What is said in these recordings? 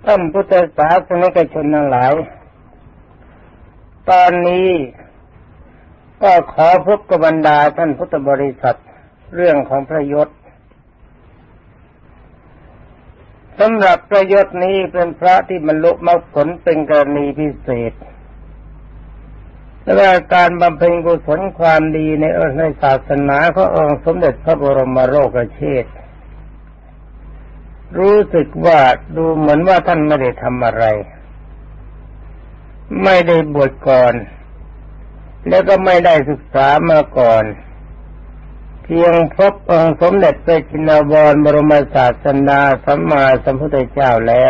ท่านพุทธศาสนิกชนทั้งหลายตอนนี้ก็ขอพบกับบรรดาท่านพุทธบริษัทเรื่องของพระยศสำหรับพระยศนี้เป็นพระที่บรรลุมรรคผลเป็นกรณีพิเศษและการบำเพ็ญกุศลความดีในศาสนาขององค์สมเด็จพระบรมโลกเชษฐ์รู้สึกว่าดูเหมือนว่าท่านไม่ได้ทำอะไรไม่ได้บวชก่อนแล้วก็ไม่ได้ศึกษามาก่อนเพียงพบองค์สมเด็จพระจินวรบรมศาสดาสัมมาสัมพุทธเจ้าแล้ว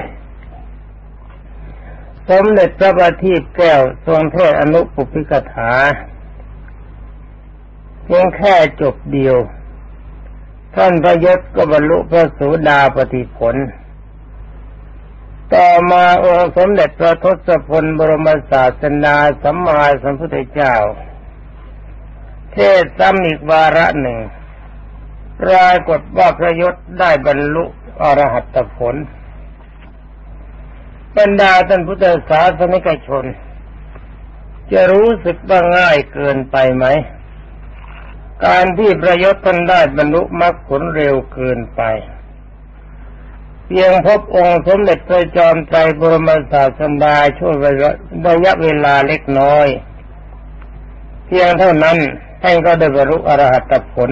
สมเด็จพระบัณฑิตแก้วทรงเทศอนุปุพพิกถาเพียงแค่จบเดียวท่านพระยศก็บรรลุพระโสดาปัตติผลต่อมาองค์สมเด็จพระทศพลบรมศาสดาสัมมาสัมพุทธเจ้าเทศซ้ำอีกวาระหนึ่งปรากฏว่าพระยศได้บรรลุอรหัตผลบรรดาท่านพุทธศาสนิกชนจะรู้สึกว่าง่ายเกินไปไหมการที่พระยศท่านได้บรรลุมรรคผลเร็วเกินไปเพียงพบองค์สมเด็จพระจอมไตรบรมศาสดาช่วงระยะเวลาเล็กน้อยเพียงเท่านั้นท่านก็ได้บรรลุอรหัตผล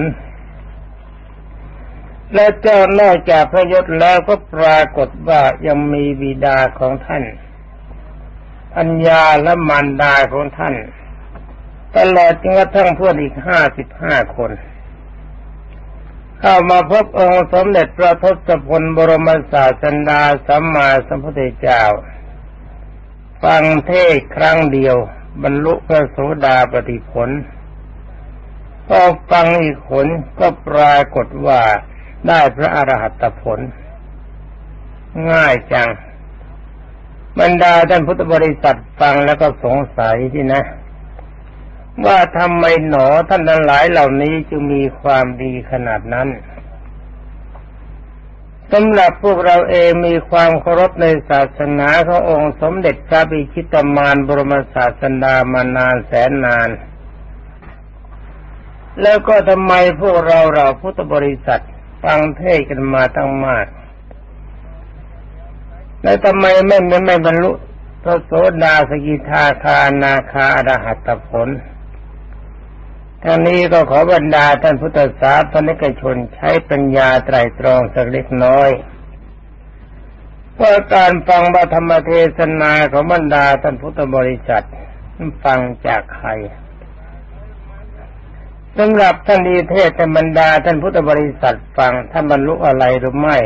และเจ้านอกจากพระยศแล้วก็ปรากฏว่ายังมีบิดาของท่านอัญญาและมารดาของท่านตลอดจนกระทั่งเพื่อนอีก55 คนเข้ามาพบองค์สมเด็จพระทศพลบรมศาสดาสัมมาสัมพุทธเจ้าฟังเทศครั้งเดียวบรรลุพระโสดาปัตติผลพอฟังอีกผลก็ปรากฏว่าได้พระอรหัตผลง่ายจังบรรดาท่านพุทธบริษัทฟังแล้วก็สงสัยที่นะว่าทำไมหนอท่านทั้งหลายเหล่านี้จึงมีความดีขนาดนั้นสำหรับพวกเราเองมีความเคารพในศาสนาขององค์สมเด็จพระบิชิตมารบรมศาสดามานานแสนนานแล้วก็ทำไมพวกเราพุทธบริษัทฟังเทศกันมาตั้งมากแล้วทำไมไม่บรรลุพระโสดาสกิทาคานาคาอรหัตผลทั้งนี้ก็ขอบรรดาท่านพุทธศาสนิกชนใช้ปัญญาไตร่ตรองสักเล็กน้อยว่าการฟังพระธรรมเทศนาของบรรดาท่านพุทธบริษัทฟังจากใครสำหรับท่านดีเทศบรรดาท่านพุทธบริษัทฟังท่านบรรลุอะไรหรือไม่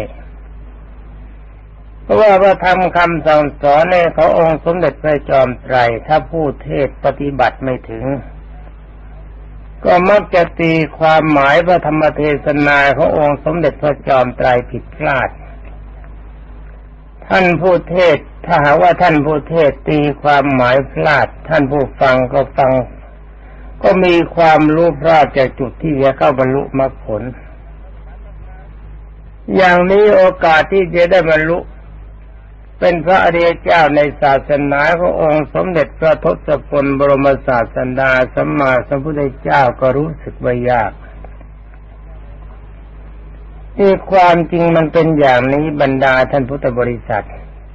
เพราะว่าพระธรรมคำสั่งสอนในขององค์สมเด็จพระจอมไตรถ้าผู้เทศปฏิบัติไม่ถึงก็มักจะตีความหมายพระธรรมเทศนาขององค์สมเด็จพระจอมไตรผิดพลาดท่านผู้เทศถ้าหากว่าท่านผู้เทศตีความหมายพลาดท่านผู้ฟังก็มีความรู้พลาดจากจุดที่จะเข้าบรรลุมรรคผลอย่างนี้โอกาสที่จะได้บรรลุเป็นพระอริยเจ้าในศาสนาขององค์สมเด็จพระทศพลบรมศาสดาสัมมาสัมพุทธเจ้าก็รู้สึกว่ายากที่ความจริงมันเป็นอย่างนี้บรรดาท่านพุทธบริษัท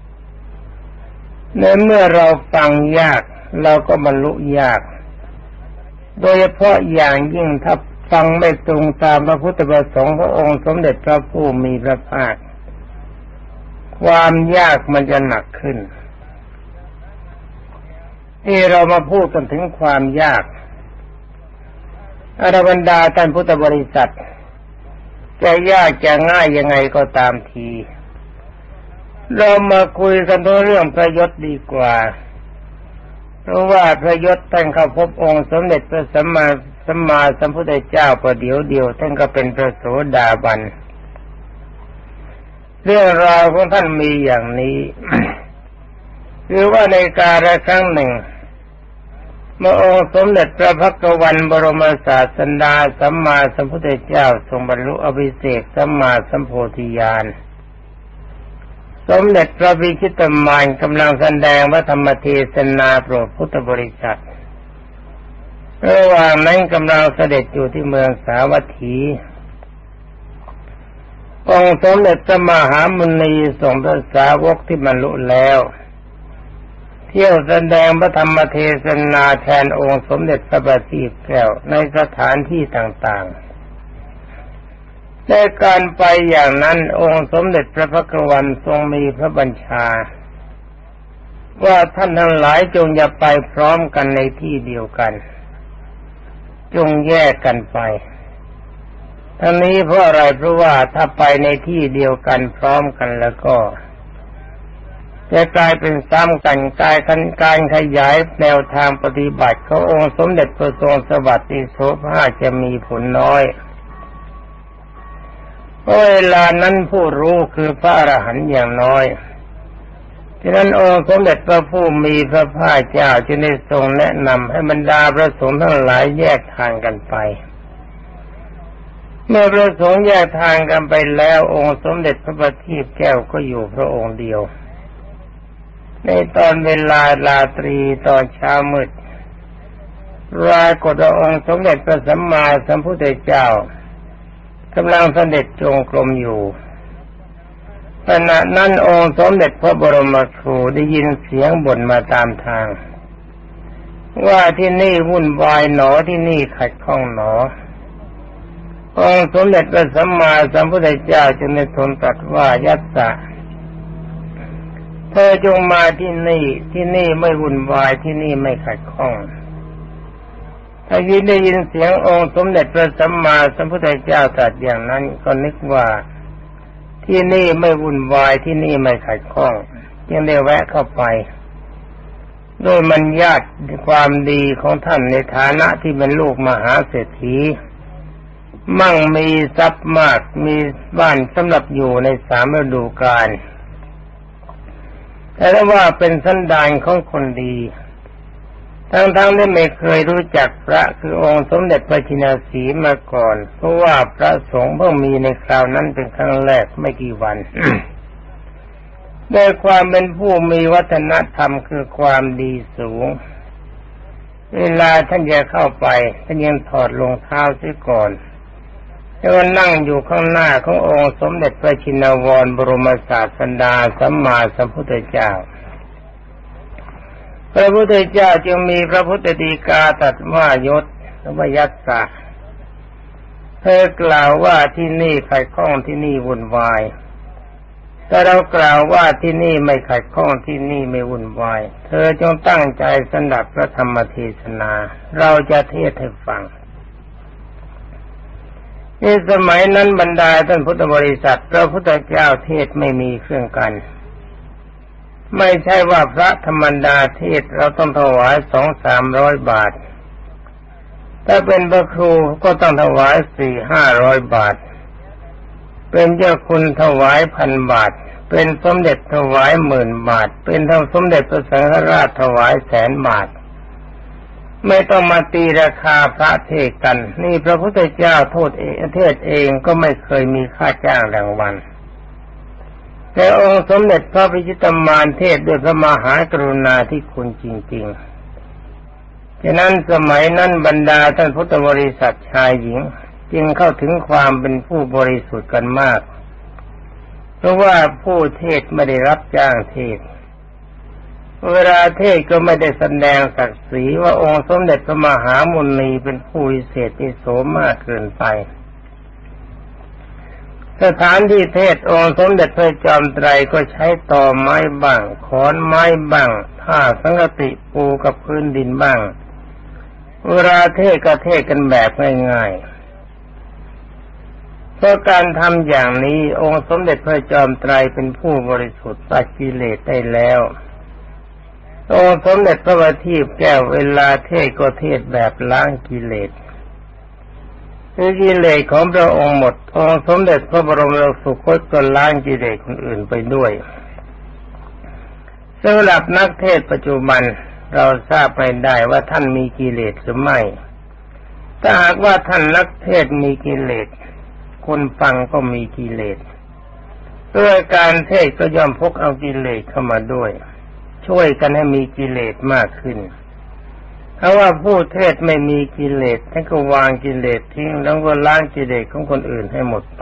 ในเมื่อเราฟังยากเราก็บรรลุยากโดยเฉพาะอย่างยิ่งถ้าฟังไม่ตรงตามพระพุทธประสงค์ขององค์สมเด็จพระผู้มีพระภาคความยากมันจะหนักขึ้นที่เรามาพูดกันถึงความยากอรบรรดาท่านพุทธบริษัทจะยากจะง่ายยังไงก็ตามทีเรามาคุยกันเรื่องพระยศดีกว่าเพราะว่าพระยศท่านเข้าพบองค์สมเด็จพระสัมมาสัมพุทธเจ้าประเดี๋ยวเดียวท่านก็เป็นพระโสดาบันเรื่องราวของท่านมีอย่างนี้ คือว่าในกาลครั้งหนึ่งเมื่อองค์สมเด็จพระภักวันบรมศาสดาสัมมาสัมพุทธเจ้าทรงบรรลุอภิเษกสัมมาสัมโพธิญาณสมเด็จพระวิชิตมารกำลังแสดงพระธรรมเทศนาโปรดพุทธบริษัทระหว่างนั้นกำลังเสด็จอยู่ที่เมืองสาวัตถีองค์สมเด็จพระมหามุนีทรงพระสาวกที่บรรลุแล้วเที่ยวแสดงพระธรรมเทศนาแทนองค์สมเด็จพระบัณฑิตแก้วในสถานที่ต่างๆในการไปอย่างนั้นองค์สมเด็จพระพักวันทรงมีพระบัญชาว่าท่านทั้งหลายจงอย่าไปพร้อมกันในที่เดียวกันจงแยกกันไปทั้งนี้เพราะอะไรเพราะว่าถ้าไปในที่เดียวกันพร้อมกันแล้วก็จะกลายเป็นซ้ำกันการขยายแนวทางปฏิบัติขององค์สมเด็จพระทรงสวัสดิโสภาจะมีผลน้อยเวลานั้นผู้รู้คือพระอรหันต์อย่างน้อยฉะนั้นองค์สมเด็จพระผู้มีพระภาคเจ้าจึงได้ทรงแนะนำให้บรรดาพระสงฆ์ทั้งหลายแยกทางกันไปเมื่อพระสงฆ์แยกทางกันไปแล้วองค์สมเด็จพระบัณฑิตแก้วก็อยู่พระองค์เดียวในตอนเวลาราตรีตอนเช้ามืดปรากฏว่าองค์สมเด็จพระสัมมาสัมพุทธเจ้ากำลังเสด็จจงกรมอยู่ขณะนั้นองค์สมเด็จพระบรมครูได้ยินเสียงบ่นมาตามทางว่าที่นี่วุ่นวายหนอที่นี่ขัดข้องหนอองค์สมเด็จพระสัมมาสัมพุทธเจ้าจึงได้ทูลตรัสว่ายัสสะเธอจงมาที่นี่ไม่วุ่นวายที่นี่ไม่ขัดข้องถ้าได้ยินเสียงองค์สมเด็จพระสัมมาสัมพุทธเจ้าตรัสอย่างนั้นก็นึกว่าที่นี่ไม่วุ่นวายที่นี่ไม่ขัดข้องจึงได้แวะเข้าไปโดยมันญาติความดีของท่านในฐานะที่เป็นลูกมหาเศรษฐีมั่งมีทรัพย์มากมีบ้านสำหรับอยู่ใน3 ฤดูกาลแต่ว่าเป็นสันดานของคนดีทั้งที่ไม่เคยรู้จักพระคือองค์สมเด็จพระชินสีห์มาก่อนเพราะว่าพระสงฆ์เพิ่งมีในคราวนั้นเป็นครั้งแรกไม่กี่วัน ด้วยความเป็นผู้มีวัฒนธรรมคือความดีสูงเวลาท่านจะเข้าไปท่านยังถอดรองเท้าเสียก่อนแล้วนั่งอยู่ข้างหน้าขององค์สมเด็จพระชินวรบรมศาสดาสัมมาสัมพุทธเจ้าพระพุทธเจ้าจึงมีพระพุทธฎีกาตรัสว่ายศว่ายัสสะเธอกล่าวว่าที่นี่ขัดข้องที่นี่วุ่นวายแต่เรากล่าวว่าที่นี่ไม่ขัดข้องที่นี่ไม่วุ่นวายเธอจงตั้งใจสดับพระธรรมเทศนาเราจะเทศให้ฟังในสมัยนั้นบรรดาท่านพุทธบริษัทพระพุทธเจ้าเทศไม่มีเครื่องกันไม่ใช่ว่าพระธรรมดาเทศเราต้องถวาย200-300 บาทถ้าเป็นพระครูก็ต้องถวาย400-500 บาทเป็นเจ้าคุณถวาย1,000 บาทเป็นสมเด็จถวาย10,000 บาทเป็นทั้งสมเด็จพระสังฆราชถวาย100,000 บาทไม่ต้องมาตีราคาพระเทศกันนี่พระพุทธเจ้าเทศเองก็ไม่เคยมีค่าจ้างรางวัลแต่องค์สมเด็จพระวิชิตมารเทศด้วยพระมหากรุณาธิคุณจริงๆฉะนั้นสมัยนั้นบรรดาท่านพุทธบริษัทชายหญิงจึงเข้าถึงความเป็นผู้บริสุทธิ์กันมากเพราะว่าผู้เทศไม่ได้รับจ้างเทศเวลาเทศก็ไม่ได้แสดงศักดิ์ศรีว่าองค์สมเด็จพระมหามุนีเป็นผู้วิเศษวิโสมากเกินไปสถานที่เทศองค์สมเด็จพระจอมไตรก็ใช้ตอไม้บ้างขอนไม้บ้างผ้าสังฆติปูกับพื้นดินบ้างเวลาเทศก็เทศกันแบบง่ายๆเพราะการทำอย่างนี้องค์สมเด็จพระจอมไตรเป็นผู้บริสุทธิ์ตัดกิเลสได้แล้วองค์สมเด็จพระบัณฑิตแก้วเวลาเทศก็เทศแบบล้างกิเลสกิเลสของพระองค์หมดองค์สมเด็จพระบรมโลกสุคตก็ล้างกิเลสคนอื่นไปด้วยสำหรับนักเทศปัจจุบันเราทราบไม่ได้ว่าท่านมีกิเลสหรือไม่ถ้าหากว่าท่านนักเทศมีกิเลสคนฟังก็มีกิเลส แปด้วยการเทศก็ย่อมพกเอากิเลสเข้ามาด้วยช่วยกันให้มีกิเลสมากขึ้นเพราะว่าผู้เทศไม่มีกิเลสท่านก็วางกิเลสทิ้งแล้วก็ล้างกิเลสของคนอื่นให้หมดไป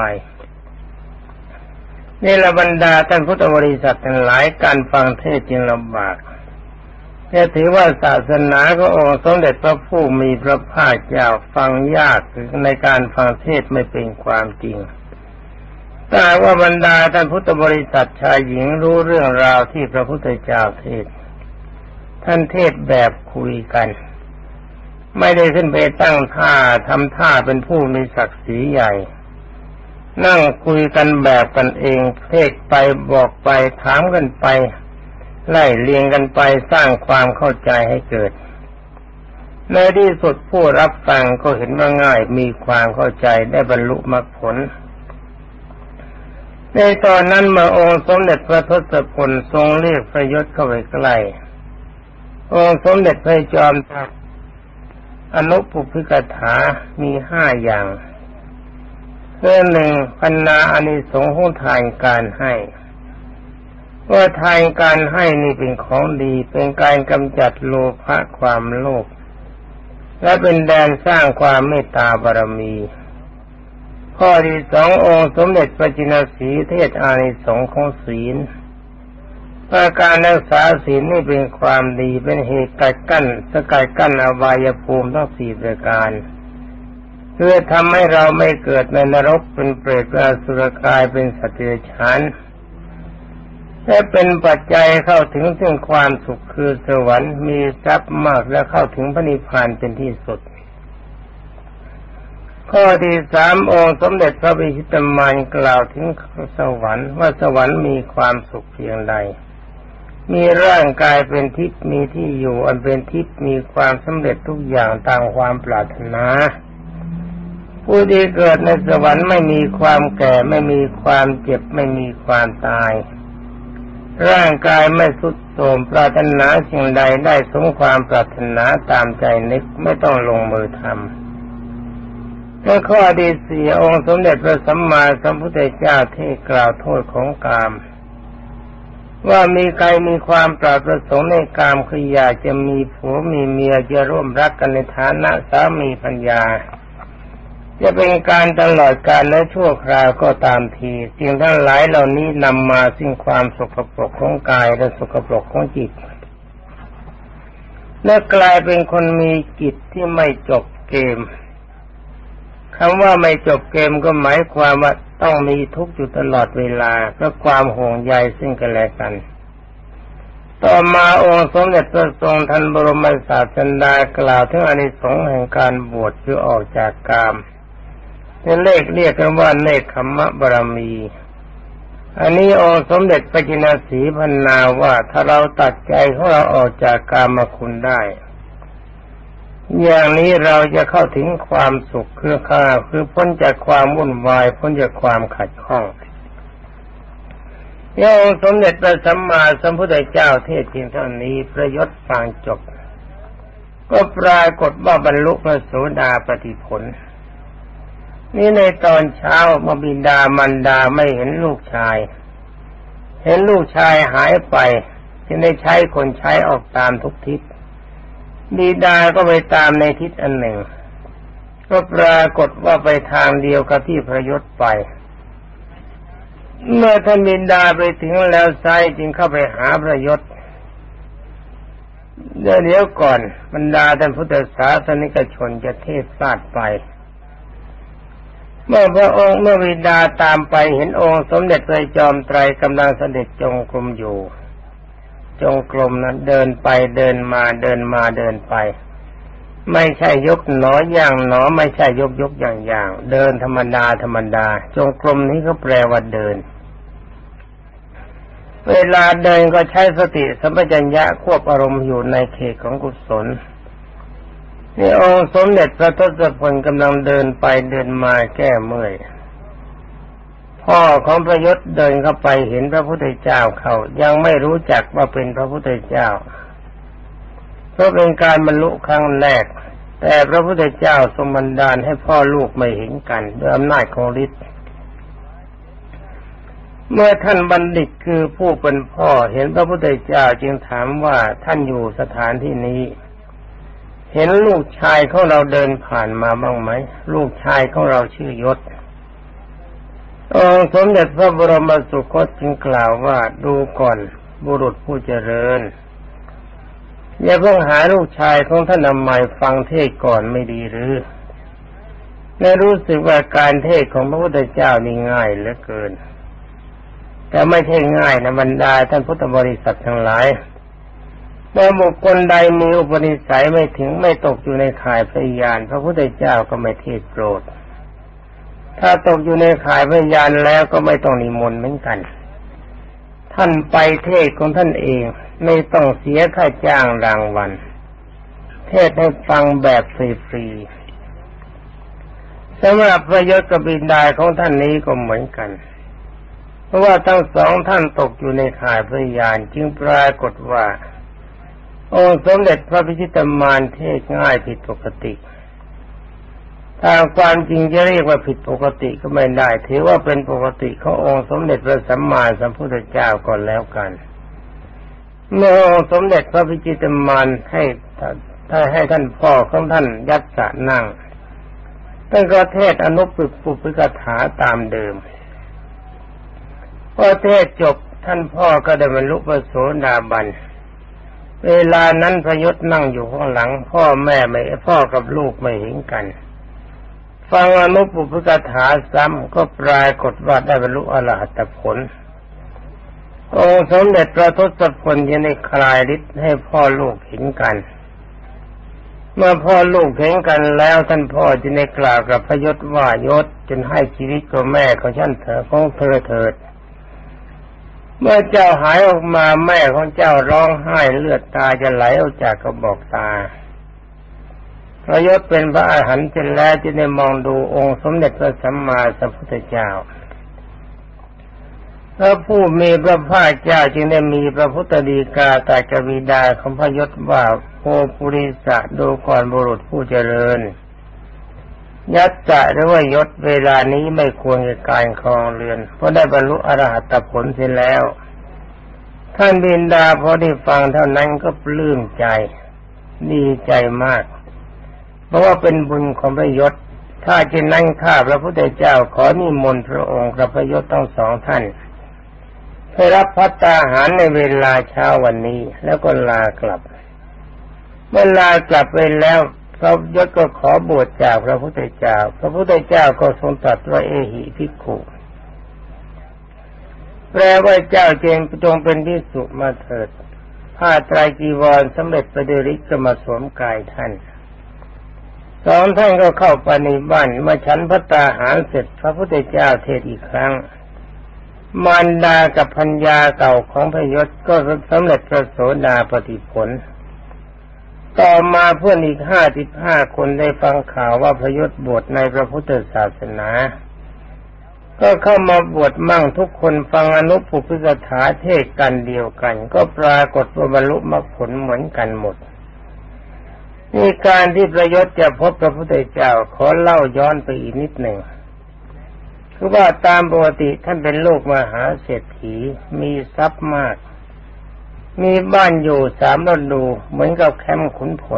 นี่ละบรรดาท่านพุทธบริษัททั้งหลายการฟังเทศจึงลำบากแต่ถือว่าศาสนาขององค์สมเด็จพระผู้มีพระภาคเจ้าฟังยากในการฟังเทศไม่เป็นความจริงแต่ว่าบรรดาท่านพุทธบริษัทชายหญิงรู้เรื่องราวที่พระพุทธเจ้าเทศท่านเทศแบบคุยกันไม่ได้ขึ้นไปตั้งท่าทำท่าเป็นผู้มีศักดิ์ศรีใหญ่นั่งคุยกันแบบกันเองเทศไปบอกไปถามกันไปไล่เลียงกันไปสร้างความเข้าใจให้เกิดในที่สุดผู้รับฟังก็เห็นว่าง่ายมีความเข้าใจได้บรรลุมรรคผลในตอนนั้นเมื่อองค์สมเด็จพระทศพลทรงเรียกพระยศเข้าไปใกล้องค์สมเด็จพระจอมทัพอนุปุพพิกถามี5 อย่างคือ1พันนาอานิสงส์ของทานการให้ว่าทานการให้นี่เป็นของดีเป็นการกำจัดโลภะความโลภและเป็นแดนสร้างความเมตตาบารมีข้อที่2องค์สมเด็จพระจินสีเทศอานิสงส์ของศีลว่าการรักษาศีลนี่เป็นความดีเป็นเหตุกัดกั้นสกัดกั้นอบายภูมิทั้ง4ประการเพื่อทำให้เราไม่เกิดในนรกเป็นเปรตเป็นอสุรกายเป็นสัตว์เดรัจฉานและเป็นปัจจัยเข้าถึงซึ่งความสุขคือสวรรค์มีทรัพย์มากและเข้าถึงพระนิพพานเป็นที่สุดข้อที่3องค์สมเด็จพระวิชิตมารกล่าวถึงสวรรค์ว่าสวรรค์มีความสุขเพียงใดมีร่างกายเป็นทิพย์มีที่อยู่อันเป็นทิพย์มีความสำเร็จทุกอย่างตามความปรารถนาผู้ที่เกิดในสวรรค์ไม่มีความแก่ไม่มีความเจ็บไม่มีความตายร่างกายไม่ทรุดโทรมปรารถนาสิ่งใดได้สมความปรารถนาตามใจนึกไม่ต้องลงมือทำและข้อที่4องค์สมเด็จพระสัมมาสัมพุทธเจ้าที่กล่าวโทษของกามว่ามีใครมีความปรารถประสงค์ในกามคืออยากจะมีผัวมีเมียจะร่วมรักกันในฐานะสามีภรรยาจะเป็นการตลอดกาลและชั่วคราวก็ตามทีสิ่งทั้งหลายเหล่านี้นำมาซึ่งความสกปรกของกายและสกปรกของจิตและกลายเป็นคนมีจิตที่ไม่จบเกมคำว่าไม่จบเกมก็หมายความว่าต้องมีทุกข์อยู่ตลอดเวลาเพราะความห่วงใยซึ่งกันและกันต่อมาองค์สมเด็จพระทรงทันบรมศาสดากล่าวถึงอานิสงส์แห่งการบวชคือออกจากกามเป็นเรียกกันว่าเนคขมะบารมีอันนี้องค์สมเด็จพระจินสีพรรณนาว่าถ้าเราตัดใจของเราออกจากกามคุณได้อย่างนี้เราจะเข้าถึงความสุขคือพ้นจากความวุ่นวายพ้นจากความขัดข้ององค์สมเด็จพระสัมมาสัมพุทธเจ้าเทศน์เพียงเท่านี้พระยศฟังจบก็ปรากฏว่าบรรลุพระโสดาปัตติผลนี่ในตอนเช้าเมื่อบิดามารดาไม่เห็นลูกชายเห็นลูกชายหายไปจึงได้ใช้คนใช้ออกตามทุกทิศบิดาก็ไปตามในทิศอันหนึ่งก็ปรากฏว่าไปทางเดียวกับที่พระยศไปเมื่อท่านบิดาไปถึงแล้วไซจึงเข้าไปหาพระยศเดี๋ยวก่อนบรรดาท่านพุทธศาสนิกชนจะเทศพลาดไปเมื่อบิดาตามไปเห็นองค์สมเด็จพระจอมไตรกำลังเสด็จจงกรมอยู่จงกรมนั้นเดินไปเดินมาเดินมาเดินไปไม่ใช่ยกหนอย่างหนอไม่ใช่ยกอย่างเดินธรรมดาจงกรมนี้ก็แปลว่าเดินเวลาเดินก็ใช้สติสัมปชัญญะควบอารมณ์อยู่ในเขตของกุศลนี่องค์สมเด็จพระทศพลกำลังเดินไปเดินมาแก้เมื่อยพ่อของพระยศเดินเข้าไปเห็นพระพุทธเจ้าเขายังไม่รู้จักว่าเป็นพระพุทธเจ้าเพราะเป็นการบรรลุครั้งแรกแต่พระพุทธเจ้าทรงบันดาลให้พ่อลูกไม่เห็นกันด้วยอำนาจของฤทธิ์เมื่อท่านบัณฑิตคือผู้เป็นพ่อเห็นพระพุทธเจ้าจึงถามว่าท่านอยู่สถานที่นี้เห็นลูกชายของเราเดินผ่านมาบ้างไหมลูกชายของเราชื่อยศองค์สมเด็จพระบรมสุคตจึงกล่าวว่าดูก่อนบุรุษผู้เจริญอย่าเพิ่งหาลูกชายของท่านใหม่ฟังเทศก่อนไม่ดีหรือในรู้สึกว่าการเทศของพระพุทธเจ้านี่ง่ายเหลือเกินแต่ไม่ใช่ง่ายนะบรรดาท่านพุทธบริษัททั้งหลายเมื่อบุคคลใดมีอุปนิสัยไม่ตกอยู่ในข่ายพยานพระพุทธเจ้าก็ไม่เทศโปรดถ้าตกอยู่ในข่ายพยานแล้วก็ไม่ต้องนิมนต์เหมือนกันท่านไปเทศของท่านเองไม่ต้องเสียค่าจ้างรางวัลเทศให้ฟังแบบฟรีๆสำหรับพระยศกับบิดาของท่านนี้ก็เหมือนกันเพราะว่าทั้งสองท่านตกอยู่ในข่ายพยานจึงปรากฏว่าองค์สมเด็จพระพิชิตมารเทศง่ายผิดปกติถ้าความจริงจะเรียกว่าผิดปกติก็ไม่ได้ถือว่าเป็นปกติขององค์สมเด็จพระสัมมาสัมพุทธเจ้าก่อนแล้วกันเมื่อองค์สมเด็จพระพิชิตมารให้ท่านพ่อของท่านยัสสะนั่งท่านก็เทศอนุปุพกถาตามเดิมพอเทศจบท่านพ่อก็ได้บรรลุพระโสดาบันเวลานั้นพระยศนั่งอยู่ข้างหลังพ่อกับลูกไม่เห็นกันฟังอนุปุพกถาซ้ำก็ปรากฏว่าได้บรรลุอรหัตผลองค์สมเด็จพระทศพลยังได้คลายฤทธิ์ให้พ่อลูกเห็นกันเมื่อพ่อลูกเห็นกันแล้วท่านพ่อจึงได้กล่าวกับพระยศว่ายศจนให้ชีวิตกับแม่ของฉันเถิดเมื่อเจ้าหายออกมาแม่ของเจ้าร้องไห้เลือดตาจะไหลออกจากกระบอกตาพระยศเป็นพระอรหันต์เสร็จแล้วจึงได้มองดูองค์สมเด็จพระสัมมาสัมพุทธเจ้าพระผู้มีพระภาคเจ้าจึงได้มีพระพุทธฎีกาตรัสกับบิดาของพระยศว่าโอปุริสะดูก่อนบุรุษผู้เจริญยัสสะหรือว่ายศเวลานี้ไม่ควรแก่การครองเรือนเพราะได้บรรลุอรหัตผลเสร็จแล้วท่านบิดาพอได้ฟังเท่านั้นก็ปลื้มใจดีใจมากเพราะว่าเป็นบุญของพระยศถ้าจะนั่งข้าพระพุทธเจ้าขอนิมนต์พระองค์กับพระยศทั้งสองท่านให้รับภัตตาหารในเวลาเช้าวันนี้แล้วก็ลากลับเมื่อลากลับไปแล้วพระยศก็ขอบวชจากพระพุทธเจ้าพระพุทธเจ้าก็ทรงตรัสว่าเอหิภิกขุแปลว่าเจ้าจงเป็นภิกษุมาเถิดผ้าไตรจีวรสำเร็จไปด้วยฤทธิ์ก็มาสวมกายท่านสองท่านก็เข้าไปในบ้านมาฉันภัตตาหารเสร็จพระพุทธเจ้าเทศอีกครั้งมารดากับพัญญาเก่าของพระยศก็สำเร็จพระโสดาปัตติผลต่อมาเพื่อนอีก55 คนได้ฟังข่าวว่าพระยศบวชในพระพุทธศาสนาก็เข้ามาบวชมั่งทุกคนฟังอนุปุพกถาเทศกันเดียวกันก็ปรากฏว่าบรรลุมรรคผลเหมือนกันหมดนี่การที่พระยศจะพบพระพุทธเจ้าขอเล่าย้อนไปอีกนิดหนึ่งคือว่าตามปกติท่านเป็นลูกมหาเศรษฐีมีทรัพย์มากมีบ้านอยู่3 ฤดูเหมือนกับแคมป์ขุนพล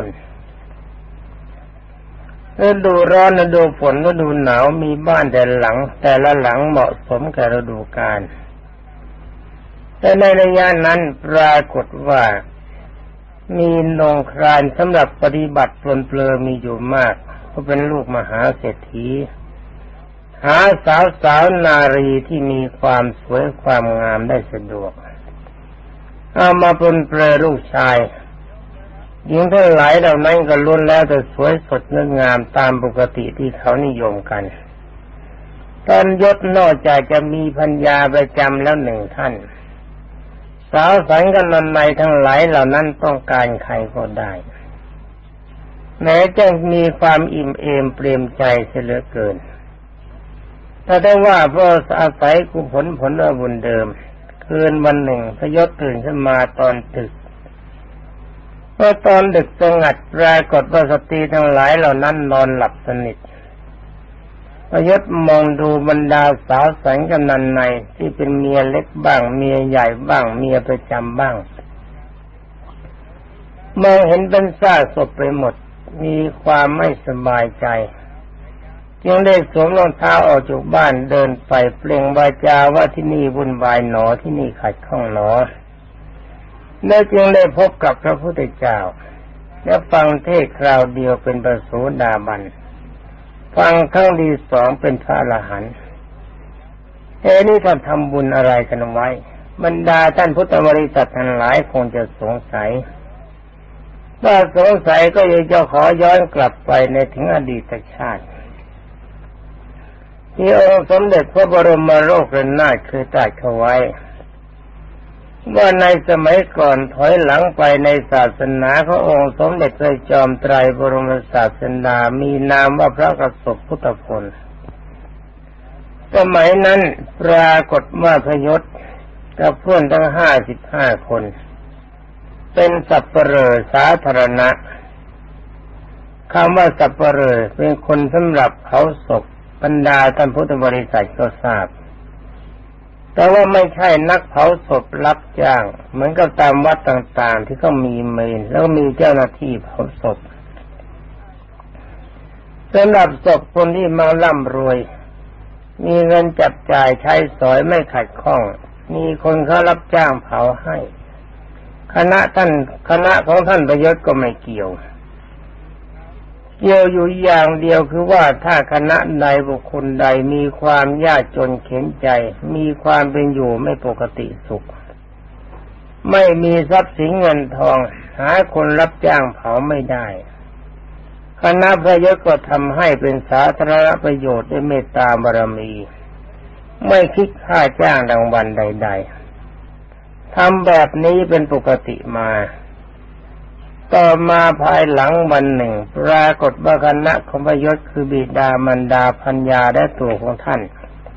ฤดูร้อนฤดูฝนฤดูหนาวมีบ้านแต่ละหลังเหมาะสมกับฤดูกาลแต่ในระยะนั้นปรากฏว่ามีโรงครานสำหรับปฏิบัติปลนเปลือมีอยู่มากเพราะเป็นลูกมหาเศรษฐีหาสาวนารีที่มีความสวยความงามได้สะดวกเอามาปลนเปลือลูกชายหญิงทั้งหลายเหล่านั้นก็ล้วนแล้วแต่สวยสดงดงามตามปกติที่เขานิยมกันตอนยศนอกจากจะมีพัญญาประจำแล้ว1 ท่านสาวสังกัลนัยทั้งหลายเหล่านั้นต้องการใครก็ได้แม้จะมีความอิ่มเอมเปรมใจเสียเหลือเกินแต่ได้ว่าเพราะอาศัยกุผลบุญเดิมคืนวันหนึ่งพระยศตื่นขึ้นมาตอนดึกเมื่อตอนดึกสงัดปรากฏว่าสตรีทั้งหลายเหล่านั้นนอนหลับสนิทพยศมองดูบรรดาสาวสังกนันในที่เป็นเมียเล็กบ้างเมียใหญ่บ้างเมียประจำบ้างมองเห็นเป็นซากศพไปหมดมีความไม่สบายใจจึงได้สวมรองเท้าออกจากบ้านเดินไปเปล่งวาจาว่าที่นี่วุ่นวายหนอที่นี่ขัดข้องหนอแล้วจึงได้พบกับพระพุทธเจ้าและฟังเทศคราวเดียวเป็นพระโสดาบันฟังครั้งที่สองเป็นพระอรหันต์นี่ท่านทำบุญอะไรกันไว้บรรดาท่านพุทธบริษัททั้งหลายคงจะสงสัยถ้าสงสัยก็จะขอย้อนกลับไปในถึงอดีตชาติที่องค์สมเด็จพระบรมโลกนาถเคยตรัสเอาไว้ว่าในสมัยก่อนถอยหลังไปในศาสนาขององค์สมเด็จพระจอมไตรบรมศาสดามีนามว่าพระกสปพุทธพลสมัยนั้นปรากฏว่าพยศกับเพื่อนทั้ง55 คนเป็นสัปเหร่อสาธารณะคำว่าสัปเหร่อเป็นคนสำหรับเผาศพบรรดาท่านพุทธบริษัทก็ทราบแต่ว่าไม่ใช่นักเผาศพรับจ้างเหมือนกับตามวัดต่างๆที่เขามีเมนแล้วก็มีเจ้าหน้าที่เผาศพสำหรับศพคนที่มาร่ำรวยมีเงินจับจ่ายใช้สอยไม่ขัดข้องมีคนเขารับจ้างเผาให้คณะของท่านประยุทธ์ก็ไม่เกี่ยวอยู่อย่างเดียวคือว่าถ้าคณะใดบุคคลใดมีความยากจนเข็ญใจมีความเป็นอยู่ไม่ปกติสุขไม่มีทรัพย์สินเงินทองหาคนรับจ้างเผาไม่ได้คณะประยุทธ์ก็ทำให้เป็นสาธารณประโยชน์ด้วยเมตตาบารมีไม่คิดค่าจ้างรางวัลใดๆทำแบบนี้เป็นปกติมาต่อมาภายหลังวันหนึ่งปรากฏว่าคณะของพยศคือบิดามารดาภรรยาและตัวของท่าน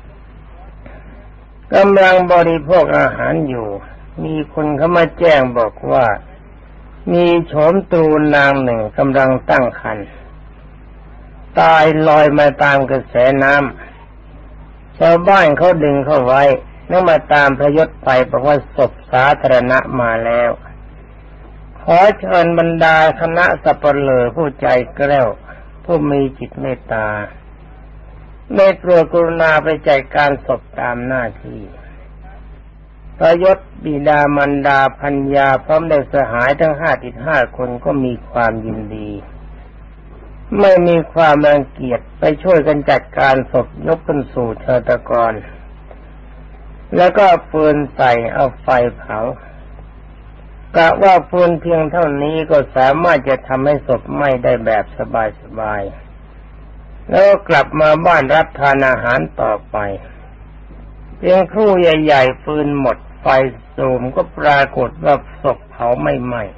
กำลังบริโภคอาหารอยู่มีคนเข้ามาแจ้งบอกว่ามีโฉมตรูนางหนึ่งกำลังตั้งครรภ์ตายลอยมาตามกระแสน้ำชาวบ้านเขาดึงเข้าไว้แล้วมาตามพยศไปบอกว่าศพสาธารณะมาแล้วขอเชิญบรรดาคณะสัปเหร่อผู้ใจแกล้วผู้มีจิตเมตตาได้โปรดกรุณาไปจัดการศพตามหน้าที่พยศบิดามารดาภรรยาพร้อมด้วยสหายทั้ง55 คนก็มีความยินดีไม่มีความรังเกียจไปช่วยกันจัดการศพยกขึ้นสู่เชิงตะกอนแล้วก็ฟืนใส่เอาไฟเผากะว่าฟืนเพียงเท่านี้ก็สามารถจะทำให้ศพไหม้ได้แบบสบายๆแล้วกลับมาบ้านรับทานอาหารต่อไปเพียงครู่ใหญ่ๆฟืนหมดไฟสูมก็ปรากฏว่าศพเผาไม่ไหม้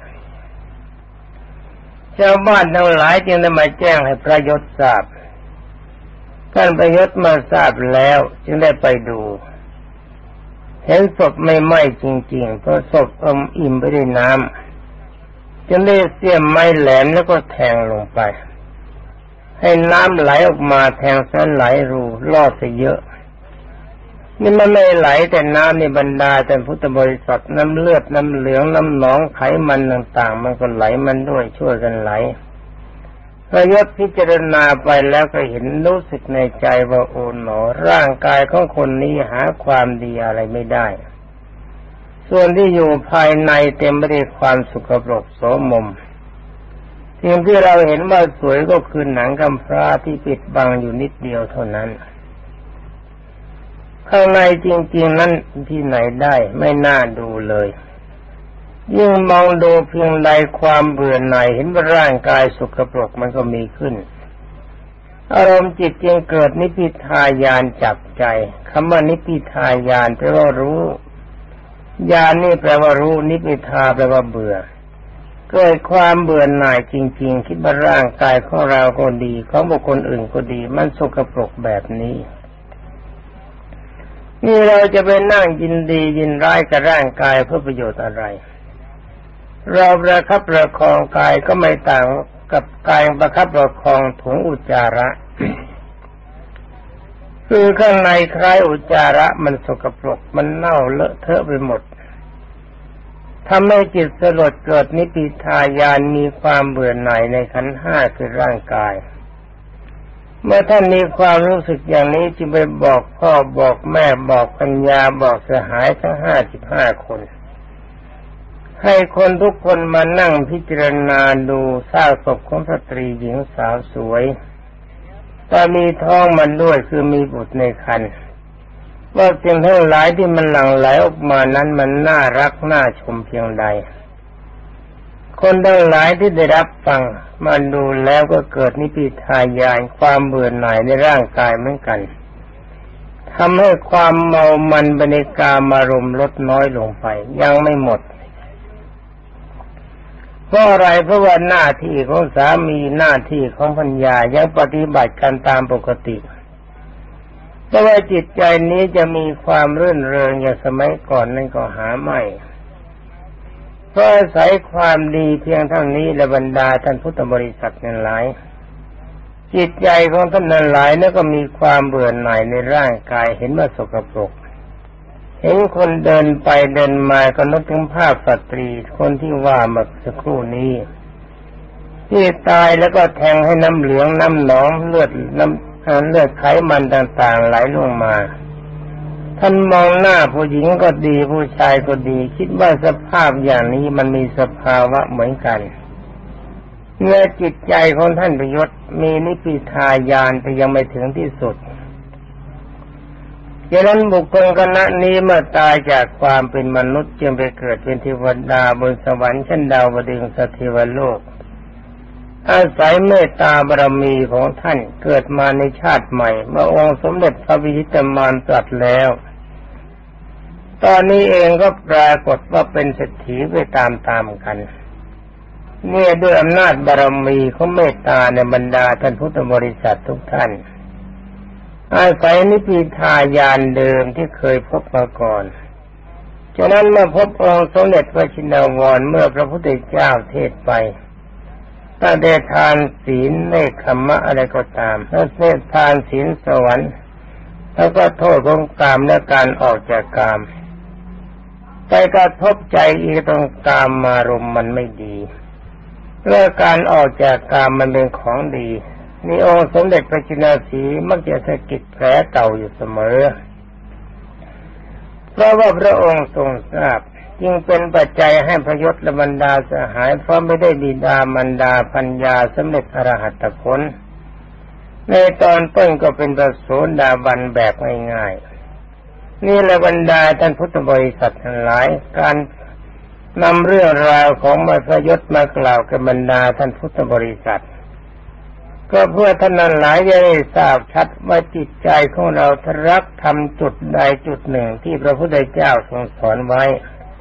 ชาวบ้านทั้งหลายจึงได้มาแจ้งให้พระยศทราบท่านพระยศมาทราบแล้วจึงได้ไปดูเห็นศพไม่ไหม้จริงๆเพราะศพอิ่มไปด้วยน้ำจึงได้เสียมไม้แหลมแล้วก็แทงลงไปให้น้ำไหลออกมาแทงเส้นไหลรูลอดไปเยอะนี่มันไม่ไหลแต่น้ำในบรรดาแต่พุทธบริษัทน้ำเลือดน้ำเหลืองน้ำหนองไขมันต่างๆมันก็ไหลมันด้วยช่วยกันไหลพระยศพิจารณาไปแล้วก็เห็นรู้สึกในใจว่าโอ๋หนอร่างกายของคนนี้หาความดีอะไรไม่ได้ส่วนที่อยู่ภายในเต็มไปด้วยความสุขปรกโสมมสิ่งที่เราเห็นว่าสวยก็คือหนังกำพร้าที่ปิดบังอยู่นิดเดียวเท่านั้นข้างในจริงๆนั้นที่ไหนได้ไม่น่าดูเลยยิ่งมองดูเพียงใดความเบื่อหน่ายเห็นว่าร่างกายสกปรกมันก็มีขึ้นอารมณ์จิตจึงเกิดนิพพิทายานจับใจคำว่านิพพิทายานแปลว่ารู้ญาณนี่แปลว่ารู้นิพพิทาแปลว่าเบื่อเกิดความเบื่อหน่ายจริงๆคิดว่าร่างกายของเราก็ดีของบุคคลอื่นก็ดีมันสกปรกแบบนี้นี่เราจะไปนั่งยินดียินร้ายกับร่างกายเพื่อประโยชน์อะไรเราประคับประคองกายก็ไม่ต่างกับกายประคับประคองถุงอุจจาระคือข้างในคล้ายอุจจาระมันสกปรกมันเน่าเลอะเทอะไปหมดทำให้จิตสลดเกิดนิพพิทายานมีความเบื่อหน่ายในขันธ์ห้าคือร่างกายเมื่อท่านมีความรู้สึกอย่างนี้จึงไปบอกพ่อบอกแม่บอกปัญญาบอกสหายทั้ง55 คนให้คนทุกคนมานั่งพิจารณาดูซากศพของสตรีหญิงสาวสวยแต่มีท้องมันด้วยคือมีบุตรในครรภ์ว่าสิ่งทั้งหลายที่มันหลั่งไหลออกมานั้นมันน่ารักน่าชมเพียงใดคนทั้งหลายที่ได้รับฟังมาดูแล้วก็เกิดนิพพิทายานความเบื่อหน่ายในร่างกายเหมือนกันทำให้ความเมามันบรรยากาศมารมลดน้อยลงไปยังไม่หมดเพราะอะไรเพราะว่าหน้าที่ของสามีหน้าที่ของภรรยายังปฏิบัติกันตามปกติแต่ว่าจิตใจนี้จะมีความรื่นเริงอย่างสมัยก่อนนั่นก็หาไม่เพราะอาศัยความดีเพียงเท่านี้และบรรดาท่านพุทธบริษัทนั้นหลายจิตใจของท่านนั้นหลายนั้นก็มีความเบื่อหน่ายในร่างกายเห็นว่าสกปรกเห็นคนเดินไปเดินมาก็นึกถึงภาพสตรีคนที่ว่าเมื่อสักครู่นี้ที่ตายแล้วก็แทงให้น้ำเหลืองน้ำหนองเลือดไขมันต่างๆไหลลงมาท่านมองหน้าผู้หญิงก็ดีผู้ชายก็ดีคิดว่าสภาพอย่างนี้มันมีสภาวะเหมือนกันเมื่อจิตใจของท่านประยศมีนิพพิทายานแต่ยังไม่ถึงที่สุดฉะนั้นบุคคลคณะนี้เมื่อตายจากความเป็นมนุษย์จึงไปเกิดเป็นเทวดาบนสวรรค์ชั้นดาวดึงสเทวโลกอาศัยเมตตาบารมีของท่านเกิดมาในชาติใหม่เมื่อองค์สมเด็จพระวิชิตมารตรัสแล้วตอนนี้เองก็ปรากฏว่าเป็นเศรษฐีไปตามๆกันเนี่ยด้วยอำนาจบารมีของเมตตาในบรรดาท่านพุทธบริษัททุกท่านอาศัยนิพพิทายานเดิมที่เคยพบมาก่อนฉะนั้นเมื่อพบองค์สมเด็จพระชินวรเมื่อพระพุทธเจ้าเทศไปถ้าได้ทานศีลเนคขมะอะไรก็ตามถ้าได้ทานศีลสวรรค์แล้วก็โทษของกามและการออกจากกามไปกระทบใจอีกตรงกามมารมมันไม่ดีเรื่องการออกจากกามมันเป็นของดีนี่องค์สมเด็จพระจินสีมักจะสะกิดแผลเก่าอยู่เสมอเพราะว่าพระองค์ทรงทราบจึงเป็นปัจจัยให้พระยศและบรรดาสหายเพราะไม่ได้บิดามารดาปัญญาสำเร็จอรหัตผลในตอนต้นก็เป็นพระโสดาบันแบบง่ายๆนี่แหละบรรดาท่านพุทธบริษัททั้งหลายการนำเรื่องราวของพระยศมากล่าวกับบรรดาท่านพุทธบริษัทก็เพื่อท่านนั้นหลายจะได้ทราบชัดว่าจิตใจของเราทรักทำจุดใดจุดหนึ่งที่พระพุทธเจ้าทรงสอนไว้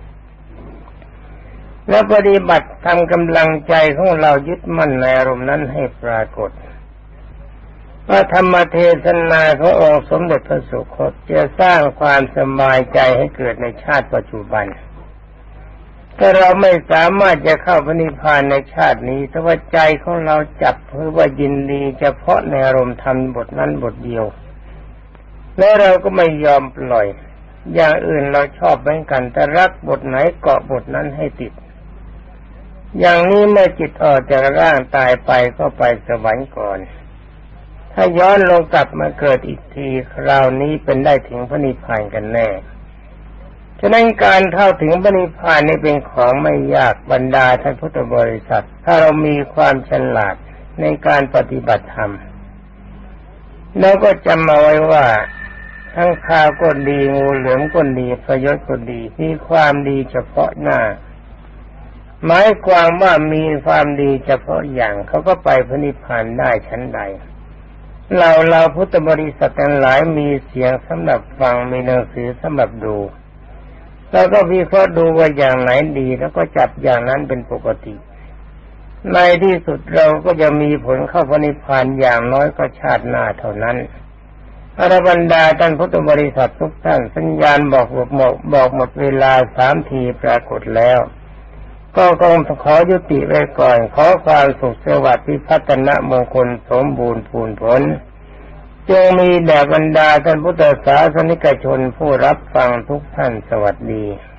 และปฏิบัติทำกำลังใจของเรายึดมั่นในอารมณ์นั้นให้ปรากฏว่าธรรมเทศนาขององค์สมเด็จพระสุคตจะสร้างความสบายใจให้เกิดในชาติปัจจุบันถ้าเราไม่สามารถจะเข้าพระนิพพานในชาตินี้แต่ว่าใจของเราจับเพื่อว่ายินดีเฉพาะในอารมณ์ธรรมบทนั้นบทเดียวแล้วเราก็ไม่ยอมปล่อยอย่างอื่นเราชอบเหมือนกันแต่รักบทไหนเกาะบทนั้นให้ติดอย่างนี้เมื่อจิตออกจากร่างตายไปก็ไปสวรรค์ก่อนถ้าย้อนลงกลับมาเกิดอีกทีคราวนี้เป็นได้ถึงพระนิพพานกันแน่ฉะนั้นการเข้าถึงพระนิพพานนี่เป็นของไม่ยากบรรดาท่านพุทธบริษัทถ้าเรามีความฉลาดในการปฏิบัติธรรมแล้วก็จำเอาไว้ว่าทั้งข่าวก็ดีงูเหลือมก็ดีพยศก็ดีมีความดีเฉพาะหน้าหมายความว่ามีความดีเฉพาะอย่างเขาก็ไปพระนิพพานได้ชั้นใดเราพุทธบริษัททั้งหลายมีเสียงสำหรับฟังมีหนังสือสำหรับดูแล้วก็วิเคราะห์ดูว่าอย่างไหนดีแล้วก็จับอย่างนั้นเป็นปกติในที่สุดเราก็จะมีผลเข้าพระนิพพานอย่างน้อยก็ชาติหน้าเท่านั้นอรบรรดาท่านพุทธบริษัททุกท่านสัญญาณบอกหมดเวลา3 ทีปรากฏแล้วก็คงขอยุติไว้ก่อนขอความสุขสวัสดิ์พิพัฒนมงคลสมบูรณ์พูนผลจงมีแด่บรรดาท่านพุทธศาสนิกชนผู้รับฟังทุกท่านสวัสดี